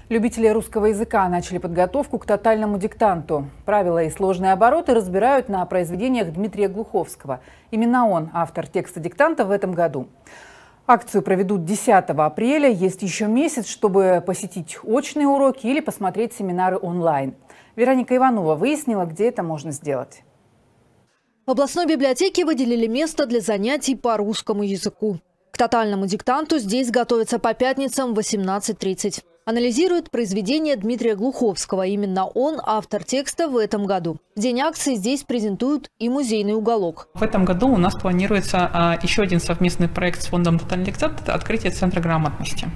Любители русского языка начали подготовку к тотальному диктанту. Правила и сложные обороты разбирают на произведениях Дмитрия Глуховского. Именно он автор текста диктанта в этом году. Акцию проведут 10 апреля. Есть еще месяц, чтобы посетить очные уроки или посмотреть семинары онлайн. Вероника Иванова выяснила, где это можно сделать. В областной библиотеке выделили место для занятий по русскому языку. К тотальному диктанту здесь готовятся по пятницам в 18:30. Анализирует произведение Дмитрия Глуховского. Именно он автор текста в этом году. В день акции здесь презентуют и музейный уголок. В этом году у нас планируется еще один совместный проект с фондом «Тотальный диктант» – это открытие Центра грамотности.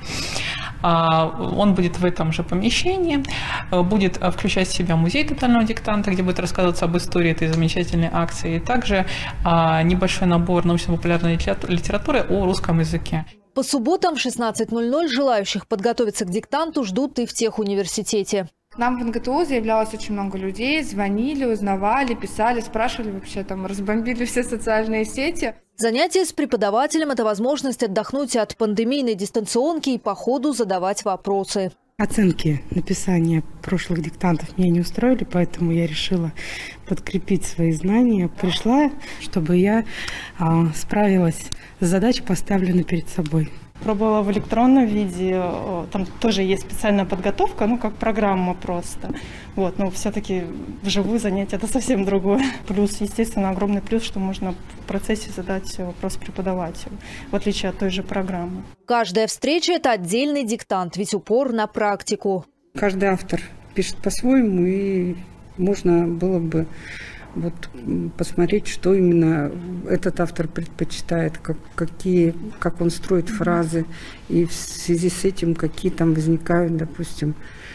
Он будет в этом же помещении, будет включать в себя музей тотального диктанта, где будет рассказываться об истории этой замечательной акции, и также небольшой набор научно-популярной литературы о русском языке. По субботам в 16:00 желающих подготовиться к диктанту ждут и в техуниверситете. К нам в НГТУ заявлялось очень много людей, звонили, узнавали, писали, спрашивали, вообще там разбомбили все социальные сети. Занятие с преподавателем – это возможность отдохнуть от пандемийной дистанционки и по ходу задавать вопросы. Оценки написания прошлых диктантов меня не устроили, поэтому я решила подкрепить свои знания. Пришла, чтобы я справилась с задачей, поставленной перед собой. Пробовала в электронном виде, там тоже есть специальная подготовка, как программа просто. Но все-таки вживую занятие это совсем другое. Плюс, естественно, огромный плюс, что можно в процессе задать вопрос преподавателю, в отличие от той же программы. Каждая встреча – это отдельный диктант, ведь упор на практику. Каждый автор пишет по-своему, и можно было бы посмотреть, что именно этот автор предпочитает, как он строит фразы, и в связи с этим какие там возникают, допустим,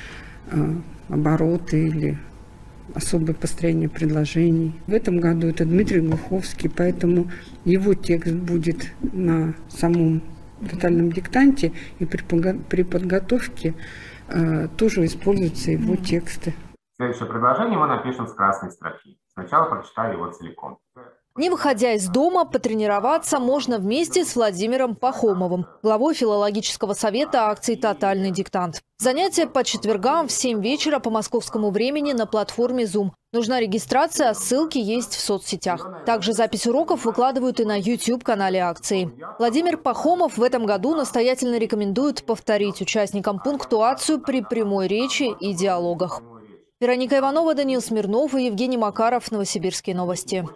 обороты или особое построение предложений. В этом году это Дмитрий Глуховский, поэтому его текст будет на самом тотальном диктанте, и при подготовке тоже используются его тексты. Следующее предложение мы напишем с красной строки. Сначала прочитаю его целиком. Не выходя из дома, потренироваться можно вместе с Владимиром Пахомовым, главой филологического совета акции «Тотальный диктант». Занятия по четвергам в 7 вечера по московскому времени на платформе Zoom. Нужна регистрация, а ссылки есть в соцсетях. Также запись уроков выкладывают и на YouTube-канале акции. Владимир Пахомов в этом году настоятельно рекомендует повторить участникам пунктуацию при прямой речи и диалогах. Вероника Иванова, Даниил Смирнов и Евгений Макаров. Новосибирские новости.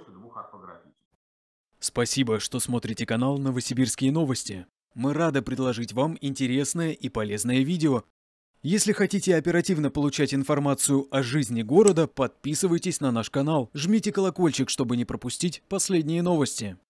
Спасибо, что смотрите канал «Новосибирские новости». Мы рады предложить вам интересное и полезное видео. Если хотите оперативно получать информацию о жизни города, подписывайтесь на наш канал, жмите колокольчик, чтобы не пропустить последние новости.